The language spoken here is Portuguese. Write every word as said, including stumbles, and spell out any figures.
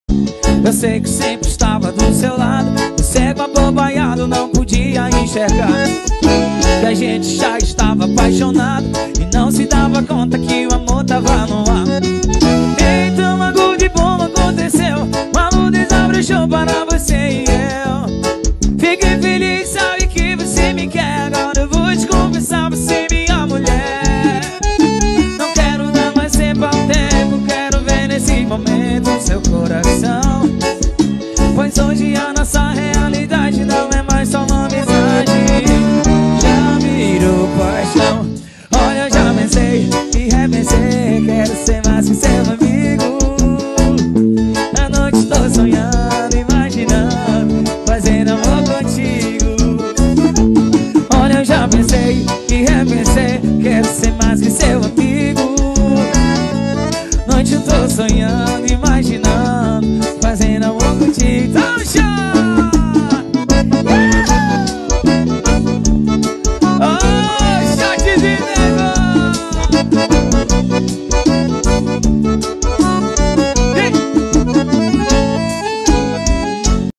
Eu sei que sempre estava do seu lado, o cego abobaiado não podia enxergar que a gente já estava apaixonado e não se dava conta que o amor tava no ar. Então algo de bom aconteceu, uma luz desabrochou para você